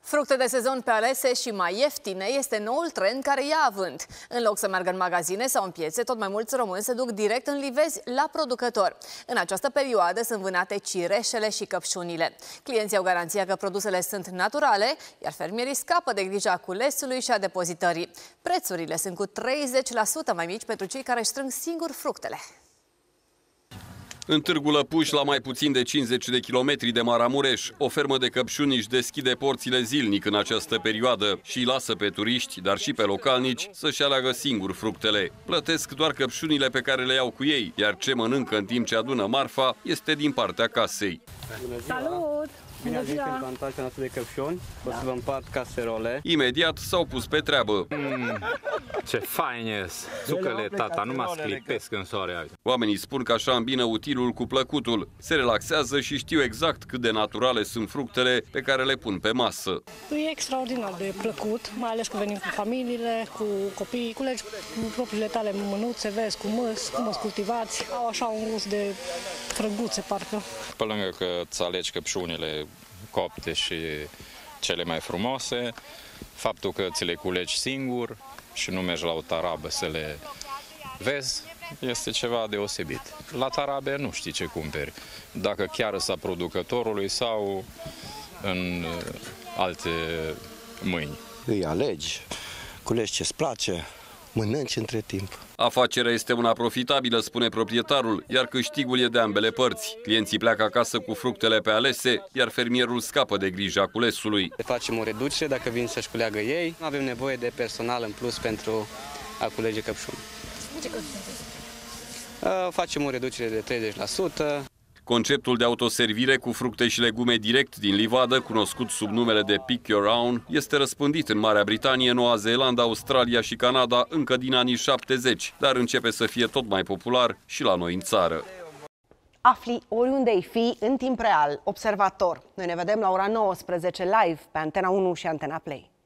Fructe de sezon pe alese și mai ieftine este noul trend care ia avânt. În loc să meargă în magazine sau în piețe, tot mai mulți români se duc direct în livezi la producător. În această perioadă sunt vânate cireșele și căpșunile. Clienții au garanția că produsele sunt naturale, iar fermierii scapă de grija culesului și a depozitării. Prețurile sunt cu 30% mai mici pentru cei care își strâng singuri fructele. În Târgu Lăpuș, la mai puțin de 50 de kilometri de Maramureș, o fermă de căpșuni își deschide porțile zilnic în această perioadă și îi lasă pe turiști, dar și pe localnici, să-și aleagă singur fructele. Plătesc doar căpșunile pe care le iau cu ei, iar ce mănâncă în timp ce adună marfa este din partea casei. Salut! Bine ați venit în plantația noastră de căpșuni. O să vă împart caserole. Imediat s-au pus pe treabă. Ce fain ies! Sucăle, tata, nu mă sclipesc în soare. Oamenii spun că așa îmbină utilul cu plăcutul. Se relaxează și știu exact cât de naturale sunt fructele pe care le pun pe masă. E extraordinar de plăcut, mai ales că venim cu familiile, cu copiii, culegi cu propriile tale mânuțe, vezi, cu măs cultivați. Au așa un gust de frăguțe, parcă. Pe lângă că îți alegi căpșunile copte și cele mai frumoase, faptul că ți le culegi singur și nu mergi la o tarabă să le vezi, este ceva deosebit. La tarabe nu știi ce cumperi, dacă chiar sunt a producătorului sau în alte mâini. Îi alegi, culegi ce-ți place, mănânci între timp. Afacerea este una profitabilă, spune proprietarul, iar câștigul e de ambele părți. Clienții pleacă acasă cu fructele pe alese, iar fermierul scapă de grija culesului. Facem o reducere dacă vin să-și culeagă ei. Nu avem nevoie de personal în plus pentru a culege căpșuni. Facem o reducere de 30%. Conceptul de autoservire cu fructe și legume direct din livadă, cunoscut sub numele de Pick Your Own, este răspândit în Marea Britanie, Noua Zeelandă, Australia și Canada încă din anii 70, dar începe să fie tot mai popular și la noi în țară. Afli oriunde ai fi, în timp real, Observator. Noi ne vedem la ora 19 live pe Antena 1 și Antena Play.